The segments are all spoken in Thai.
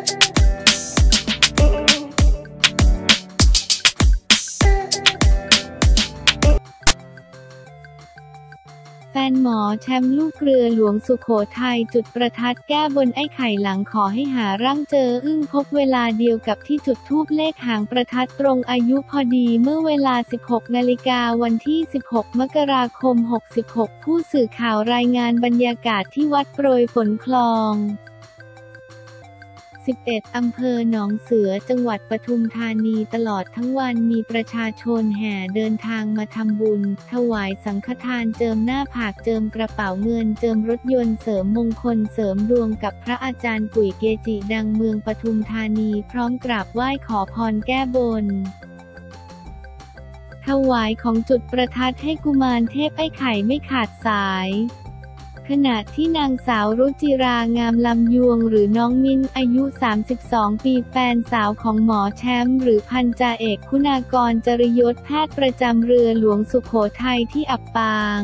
แฟนหมอแชมป์ลูกเรือหลวงสุโขทัยจุดประทัดแก้บนไอ้ไข่หลังขอให้หาร่างเจออึ้งพบเวลาเดียวกับที่จุดธูปเลขหางประทัดตรงอายุพอดีเมื่อเวลา 16 นาฬิกาวันที่ 16 มกราคม 66 ผู้สื่อข่าวรายงานบรรยากาศที่วัดโปรยฝนคลอง11 อำเภอหนองเสือจังหวัดปทุมธานีตลอดทั้งวันมีประชาชนแห่เดินทางมาทำบุญถวายสังฆทานเจิมหน้าผากเจิมกระเป๋าเงินเจิมรถยนต์เสริมมงคลเสริมดวงกับพระอาจารย์กุ๋ยเกจิดังเมืองปทุมธานีพร้อมกราบไหว้ขอพรแก้บนถวายของจุดประทัดให้กุมารเทพไอ้ไข่ไม่ขาดสายขณะที่นางสาวรุจิรางามลำยวงหรือน้องมิ้นอายุ 32 ปีแฟนสาวของหมอแชมป์หรือพันจ่าเอกคุณากรจริยศแพทย์ประจำเรือหลวงสุโขทัยที่อับปาง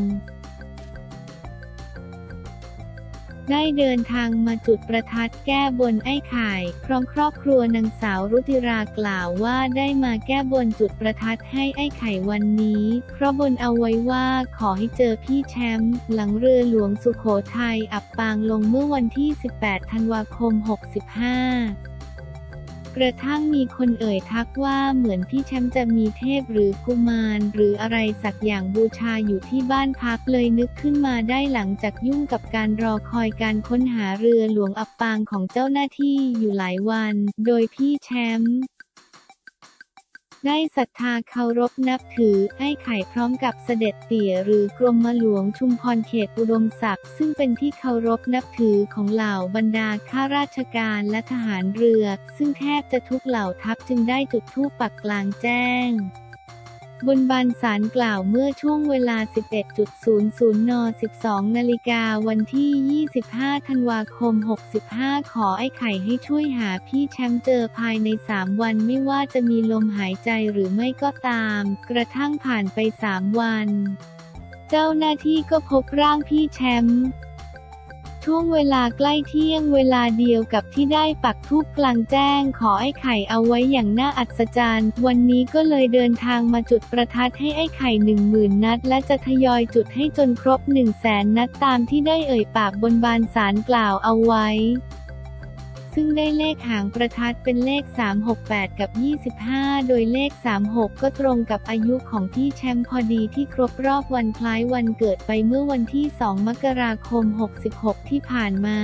ได้เดินทางมาจุดประทัดแก้บนไอ้ไข่พร้อมครอบครัวนางสาวรุจิรากล่าวว่าได้มาแก้บนจุดประทัดให้ไอ้ไข่วันนี้เพราะบนเอาไว้ว่าขอให้เจอพี่แชมป์หลังเรือหลวงสุโขทัยอับปางลงเมื่อวันที่ 18 ธันวาคม 65กระทั่งมีคนเอ่ยทักว่าเหมือนพี่แชมป์จะมีเทพหรือกุมารหรืออะไรสักอย่างบูชาอยู่ที่บ้านพักเลยนึกขึ้นมาได้หลังจากยุ่งกับการรอคอยการค้นหาเรือหลวงอับปางของเจ้าหน้าที่อยู่หลายวันโดยพี่แชมป์ได้ศรัทธาเคารพนับถือไอ้ไข่พร้อมกับเสด็จเตี่ยหรือกรมหลวงชุมพรเขตอุดมศักดิ์ซึ่งเป็นที่เคารพนับถือของเหล่าบรรดาข้าราชการและทหารเรือซึ่งแทบจะทุกเหล่าทัพจึงได้จุดธูปปักกลางแจ้งบนบานศาลกล่าวเมื่อช่วงเวลา 11.00 น. 12 นาฬิกาวันที่ 25 ธันวาคม 65 ขอไอ้ไข่ให้ช่วยหาพี่แชมป์เจอภายใน 3 วันไม่ว่าจะมีลมหายใจหรือไม่ก็ตามกระทั่งผ่านไป 3 วันเจ้าหน้าที่ก็พบร่างพี่แชมป์ช่วงเวลาใกล้เที่ยงเวลาเดียวกับที่ได้ปักธูปกลางแจ้งขอไอ้ไข่เอาไว้อย่างน่าอัศจรรย์วันนี้ก็เลยเดินทางมาจุดประทัดให้ไอ้ไข่ 10,000 นัดและจะทยอยจุดให้จนครบ 100,000 นัดตามที่ได้เอ่ยปากบนบานศาลกล่าวเอาไว้ซึ่งได้เลขหางประทัดเป็นเลข 368 กับ 25 โดยเลข 36 ก็ตรงกับอายุของพี่แชมป์พอดีที่ครบรอบวันคล้ายวันเกิดไปเมื่อวันที่ 2 มกราคม 66 ที่ผ่านมา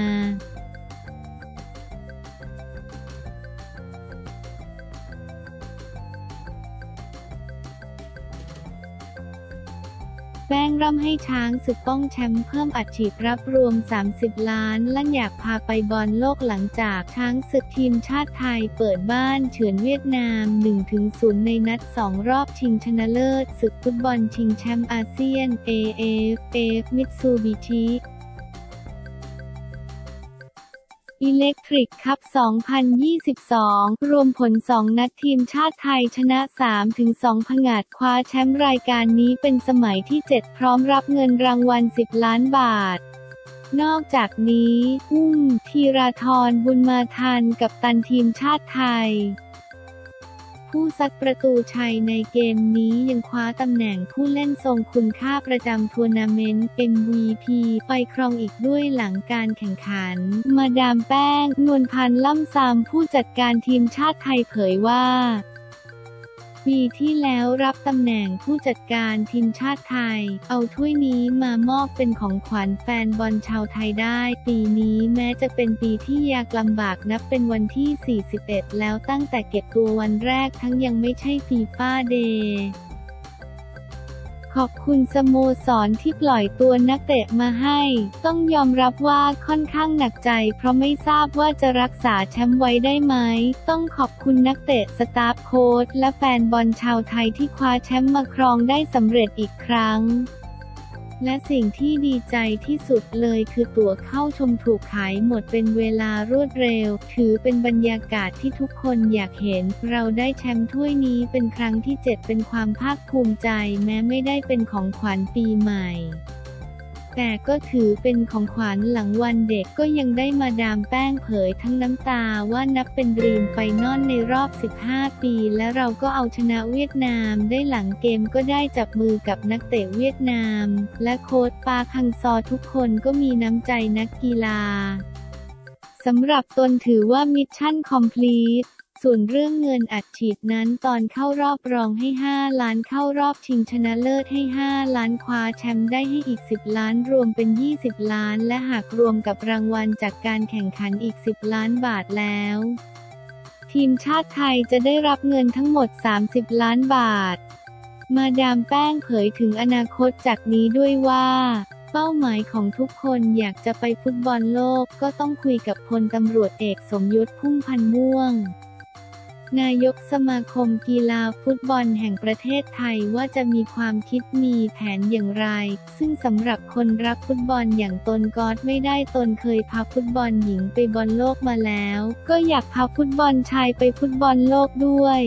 แป้งร่ำให้ช้างศึกป้องแชมป์เพิ่มอัดฉีดรับรวม 30 ล้านลั่นอยากพาไปบอลโลกหลังจากช้างศึกทีมชาติไทยเปิดบ้านเฉือนเวียดนาม 1-0 ในนัด 2 รอบชิงชนะเลิศศึกฟุตบอลชิงแชมป์อาเซียน AFF มิตซูบิชิอิเล็กทริกคัพ 2022 รวมผล 2 นัดทีมชาติไทยชนะ 3-2 ผงาดคว้าแชมป์รายการนี้เป็นสมัยที่ 7 พร้อมรับเงินรางวัล 10 ล้านบาทนอกจากนี้ธีรทรบุญมาทันกัปตันทีมชาติไทยผู้ซัดประตูชัยในเกมนี้ยังคว้าตำแหน่งผู้เล่นทรงคุณค่าประจำทัวร์นาเมนต์ MVP ไปครองอีกด้วยหลังการแข่งขันมาดามแป้งนวลพันธ์ล่ำซำผู้จัดการทีมชาติไทยเผยว่าปีที่แล้วรับตำแหน่งผู้จัดการทีมชาติไทยเอาถ้วยนี้มามอบเป็นของขวัญแฟนบอลชาวไทยได้ปีนี้แม้จะเป็นปีที่ยากลำบากนับเป็นวันที่ 41 แล้วตั้งแต่เก็บตัววันแรกทั้งยังไม่ใช่ฟีฟ่าเดย์ขอบคุณสโมสรที่ปล่อยตัวนักเตะมาให้ต้องยอมรับว่าค่อนข้างหนักใจเพราะไม่ทราบว่าจะรักษาแชมป์ไว้ได้ไหมต้องขอบคุณนักเตะสตาฟโค้ชและแฟนบอลชาวไทยที่คว้าแชมป์มาครองได้สำเร็จอีกครั้งและสิ่งที่ดีใจที่สุดเลยคือตั๋วเข้าชมถูกขายหมดเป็นเวลารวดเร็วถือเป็นบรรยากาศที่ทุกคนอยากเห็นเราได้แชมป์ถ้วยนี้เป็นครั้งที่ 7เป็นความภาคภูมิใจแม้ไม่ได้เป็นของขวัญปีใหม่แต่ก็ถือเป็นของขวัญหลังวันเด็กก็ยังได้มาดามแป้งเผยทั้งน้ำตาว่านับเป็นดรีมไฟนอลในรอบ 15 ปีและเราก็เอาชนะเวียดนามได้หลังเกมก็ได้จับมือกับนักเตะเวียดนามและโค้ชปาร์คฮังซอทุกคนก็มีน้ำใจนักกีฬาสำหรับตนถือว่ามิชชั่นคอมพลีทส่วนเรื่องเงินอัดฉีดนั้นตอนเข้ารอบรองให้5 ล้านเข้ารอบชิงชนะเลิศให้5 ล้านคว้าแชมป์ได้ให้อีก10 ล้านรวมเป็น20 ล้านและหากรวมกับรางวัลจากการแข่งขันอีก10 ล้านบาทแล้วทีมชาติไทยจะได้รับเงินทั้งหมด30 ล้านบาทมาดามแป้งเผยถึงอนาคตจากนี้ด้วยว่าเป้าหมายของทุกคนอยากจะไปฟุตบอลโลกก็ต้องคุยกับพลตำรวจเอกสมยศพุ่มพันธ์ม่วงนายกสมาคมกีฬาฟุตบอลแห่งประเทศไทยว่าจะมีความคิดมีแผนอย่างไรซึ่งสำหรับคนรักฟุตบอลอย่างตนก็ไม่ได้ตนเคยพาฟุตบอลหญิงไปบอลโลกมาแล้วก็อยากพาฟุตบอลชายไปฟุตบอลโลกด้วย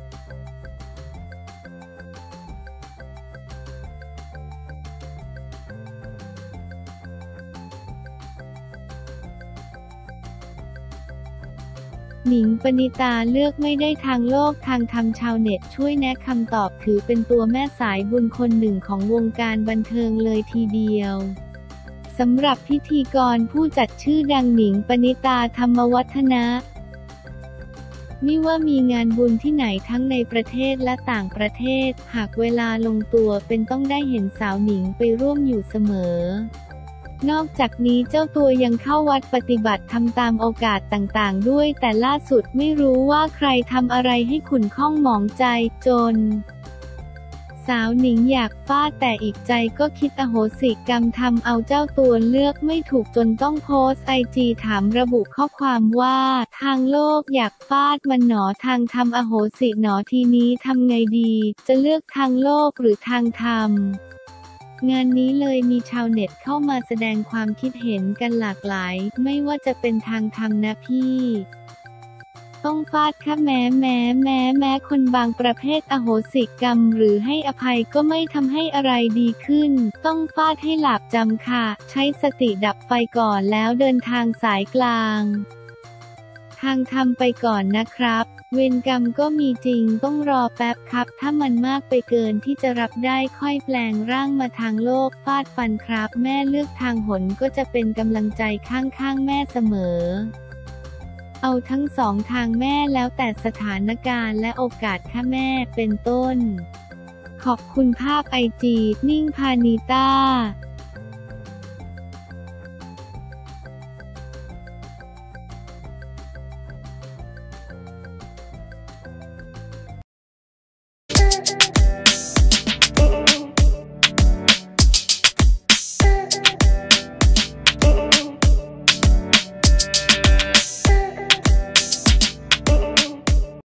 หนิง ปณิตาเลือกไม่ได้ทางโลกทางธรรมชาวเน็ตช่วยแนะคำตอบถือเป็นตัวแม่สายบุญคนหนึ่งของวงการบันเทิงเลยทีเดียวสำหรับพิธีกรผู้จัดชื่อดังหนิง ปณิตาธรรมวัฒนะไม่ว่ามีงานบุญที่ไหนทั้งในประเทศและต่างประเทศหากเวลาลงตัวเป็นต้องได้เห็นสาวหนิงไปร่วมอยู่เสมอนอกจากนี้เจ้าตัวยังเข้าวัดปฏิบัติทำตามโอกาสต่างๆด้วยแต่ล่าสุดไม่รู้ว่าใครทำอะไรให้ขุ่นข้องหมองใจจนสาวหนิงอยากฟาดแต่อีกใจก็คิดอโหสิกรรมทำเอาเจ้าตัวเลือกไม่ถูกจนต้องโพสต์IGถามระบุข้อความว่าทางโลกอยากฟาดมันหนอทางธรรมอโหสิหนอทีนี้ทำไงดีจะเลือกทางโลกหรือทางธรรมงานนี้เลยมีชาวเน็ตเข้ามาแสดงความคิดเห็นกันหลากหลายไม่ว่าจะเป็นทางธรรมนะพี่ต้องฟาดค่ะแม้คนบางประเภทอโหสิกรรมหรือให้อภัยก็ไม่ทำให้อะไรดีขึ้นต้องฟาดให้หลาบจำค่ะใช้สติดับไฟก่อนแล้วเดินทางสายกลางทางธรรมไปก่อนนะครับเวรกรรมก็มีจริงต้องรอแป๊บครับถ้ามันมากไปเกินที่จะรับได้ค่อยแปลงร่างมาทางโลกฟาดฟันครับแม่เลือกทางหนก็จะเป็นกำลังใจข้างแม่เสมอเอาทั้งสองทางแม่แล้วแต่สถานการณ์และโอกาสค่ะแม่เป็นต้นขอบคุณภาพIG นิ่งพานิต้า